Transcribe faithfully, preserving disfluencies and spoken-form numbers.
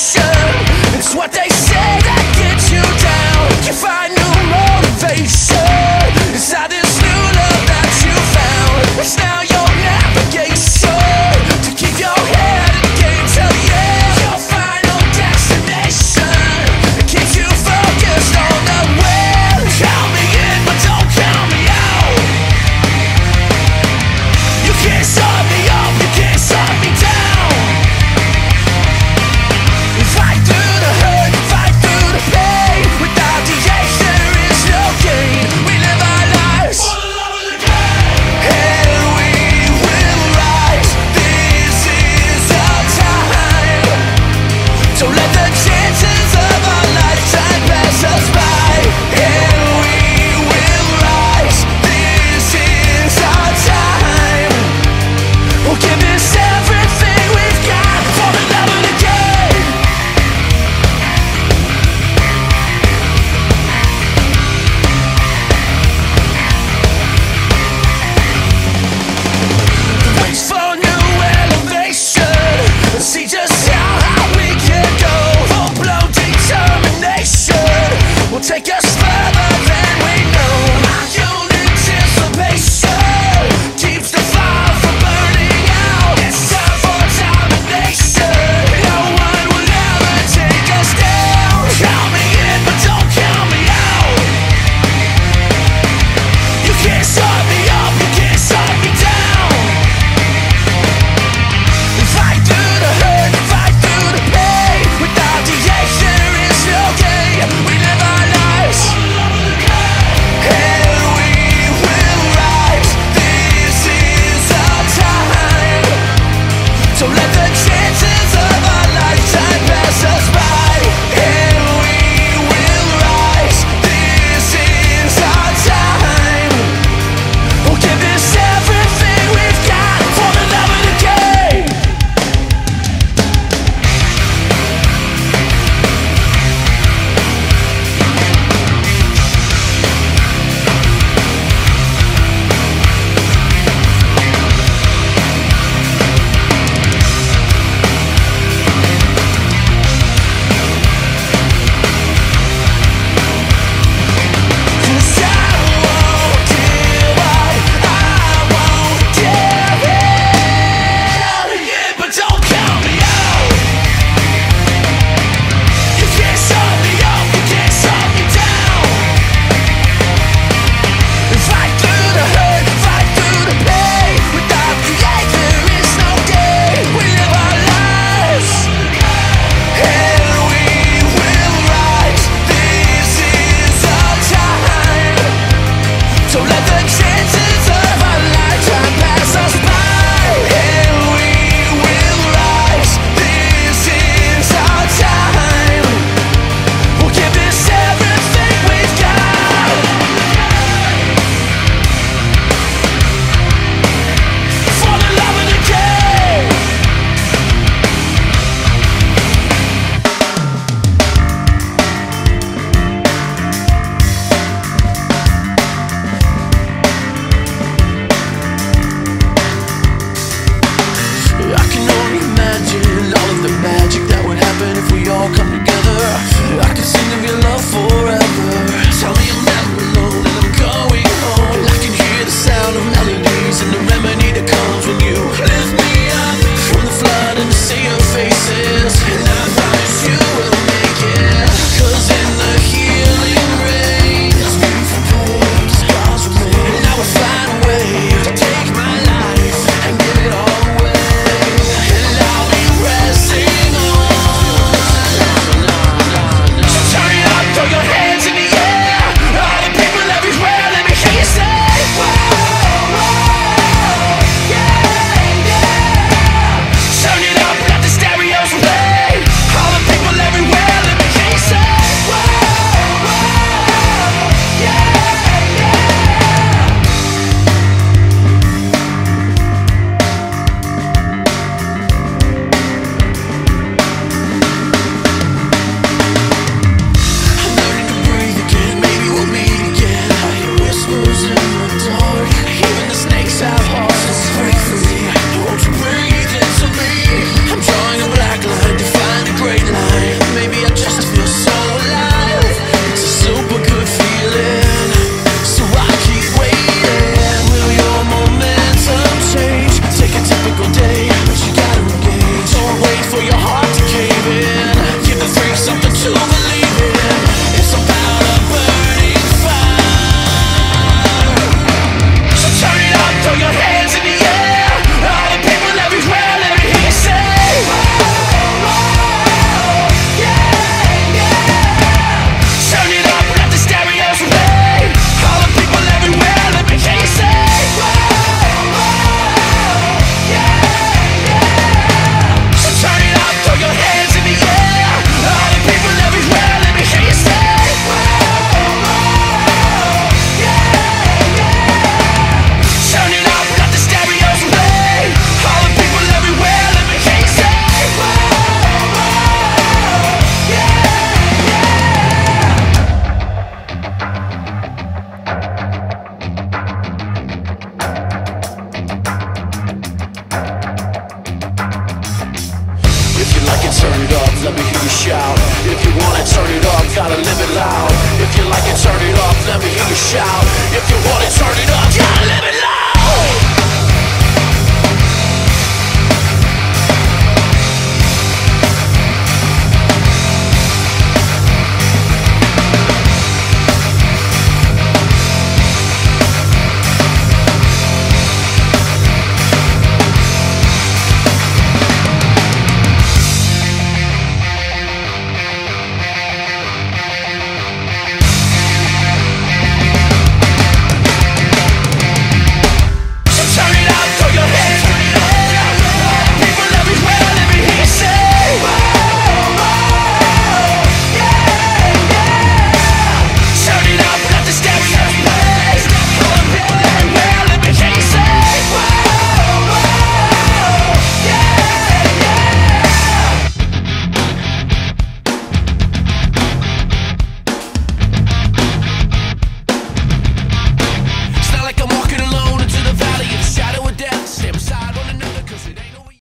destination. It's what they say that gets you down. You find new motivation inside this new love that you found. It's now your navigation to keep your head in the game till the end. Your final destination keeps you focused on the win. Count me in, but don't count me out. You can't shut me up, you can't shut me down. If I shout. If you want it, turn it up, gotta live it loud. If you like it, turn it up, let me hear you shout. If you want it,